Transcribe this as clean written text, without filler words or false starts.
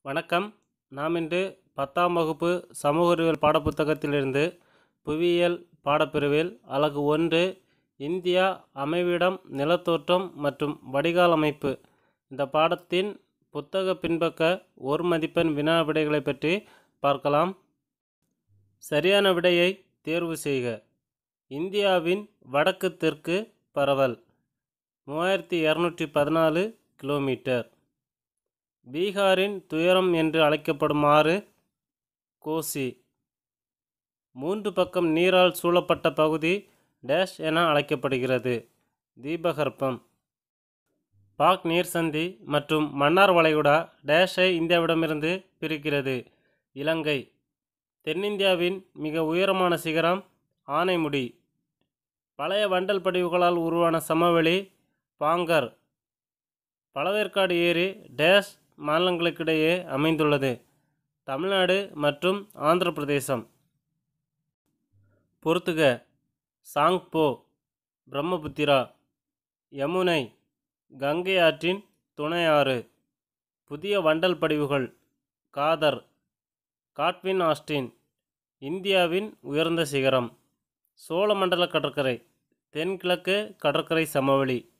வணக்கம். நாம் இன்று 10ஆம் வகுப்பு சமூக அறிவியல் பாடப்புத்தகத்திலிருந்து புவியியல் பாடப்பிரிவில் அலகு 1 இந்தியா அமைவிடம் நிலத்தோற்றம் மற்றும் வடிகால் அமைப்பு இந்த பாடத்தின் புத்தக பின்பக்க ஒரு மதிப்பெண் வினா விடைகளை பற்றி பார்க்கலாம். சரியான விடையை தேர்வு செய்க. இந்தியாவின் வடக்கு தெற்கு பரவல் 3214 கிலோமீட்டர். பீகாரின் துயரம் என்று அழைக்கப்படும் ஆறு கோசி. 3 பக்கம் நீரால் சூழப்பட்ட பகுதி டேஷ் என அழைக்கப்படுகிறது. தீபகற்பம். பாக் நீர்சந்தி மற்றும் மன்னார் வளைகுடா டேஷை இந்தியாவிடமிருந்து பிரிக்கிறது. இலங்கை. தென்னிந்தியாவின் மிக உயரமான சிகரம் ஆனைமுடி. பழைய வண்டல் படிவுகளால் உருவான சமவெளி பாங்கர். பழவேற்காடு ஏரி டேஷ் மாநிலங்களுக்கிடையே அமைந்துள்ளது. தமிழ்நாடு மற்றும் ஆந்திர பிரதேசம். பொறுத்துக. சாங்போ பிரம்மபுத்திரா. யமுனை கங்கை ஆற்றின் துணை ஆறு. புதிய வண்டல் படிவுகள் காதர். காட்வின் ஆஸ்டின் இந்தியாவின் உயர்ந்த சிகரம். சோழமண்டல கடற்கரை தென்கிழக்கு கடற்கரை சமவெளி.